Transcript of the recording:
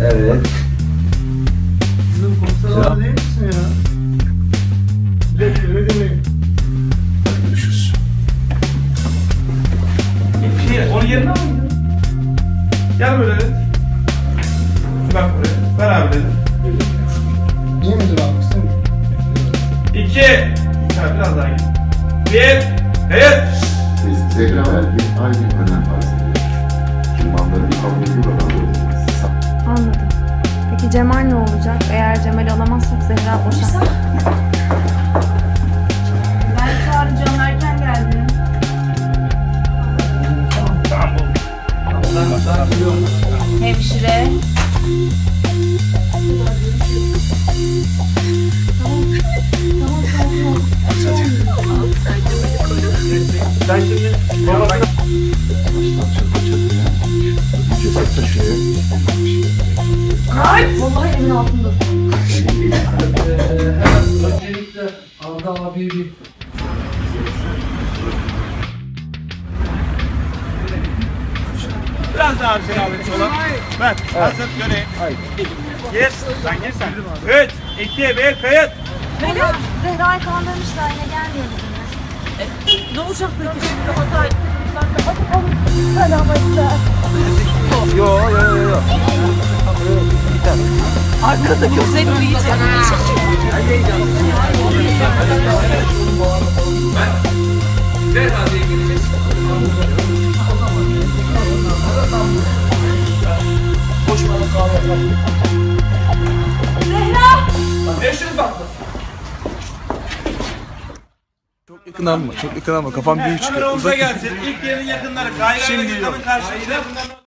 Evet. Kızım komiser değil misin ya? Öyle demeyin. Hadi görüşürüz. Onun yerine mi gidiyor? Gel böyle dedi. Bak buraya. Ver abi dedi. İyi midir abi? Kısa mı? 2. Ha, biraz daha git. 1. Kayıt. Zehra verdiği aynı önem arz ediyor. Firmaların kabulü oranı. Anladım. Peki Cemal ne olacak? Eğer Cemal alamazsak Zehra boşar. Ben çağıracağım, erken geldim. Hemşire. Ben şimdi babasına... Ceset taşıyor. Vallahi evin altındasın. Hemen öncelikle Arda abiye bir... Biraz daha bir şey almış olan. Ver. Hazır göreyim. Gir. Sen gir sen. 3, 2, 1 kayıt. Benim Zehra'yı kandırmışlar, yine gelmiyor bizimle. Ne olacak peki şimdi hata? Yo. Arkada gözleri uyuyacak. Çok yakın alma, kafam büyük çıkıyor. Kameramıza gelsin. İlk yerin yakınları. Kaygayla yakınların karşısında.